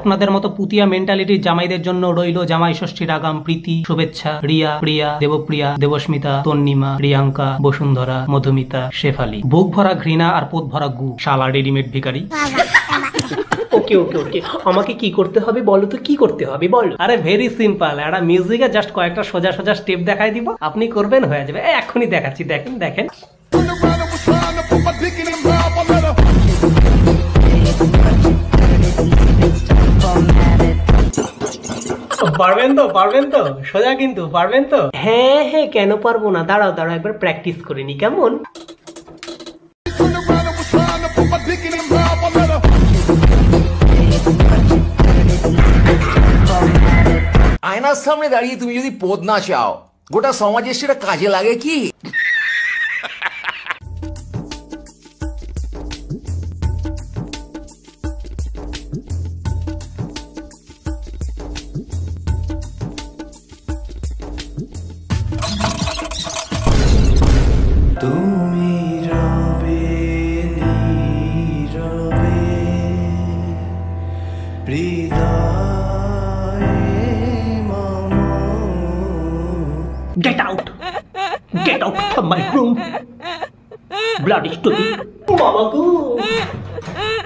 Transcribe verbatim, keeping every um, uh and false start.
আপনাদের মতো পুতিয়া মেন্টালিটির জামাইদের জন্য রইল জামাই ষষ্ঠীর আগাম প্রীতি শুভেচ্ছা। রিয়া, প্রিয়া, দেবপ্রিয়া, দেবস্মিতা, তন্নিমা, প্রিয়াঙ্কা, বসুন্ধরা, মধুমিতা, শেফালি। বুক ভরা ঘৃণা আর পোত ভরা গু, শালা রেডিমেড ভিখারি। ওকে ওকে ওকে আমাকে কি করতে হবে বলো তো, কি করতে হবে বলো? আরে ভেরি সিম্পল, একটা মিউজিকে জাস্ট কয়েকটা সোজা সোজা স্টেপ দেখাই দিব, আপনি করবেন, হয়ে যাবে। এখনই দেখাচ্ছি, দেখেন দেখেন। পারবেন তো, পারবেন তো, সোজা কিন্তু পারবেন তো? হ্যাঁ হ্যাঁ, কেন পারবো না, দাঁড়াও দাঁড়াও একবার প্র্যাকটিস করে নি, কেমন? আয়নার সামনে দাঁড়িয়ে তুমি যদি পদ না চাও, গোটা সমাজের সেটা কাজে লাগে কি? তুমি রবে নীরবে হৃদয়ে মম। Get out! Get out from my room! Bloody stupid! Mama go!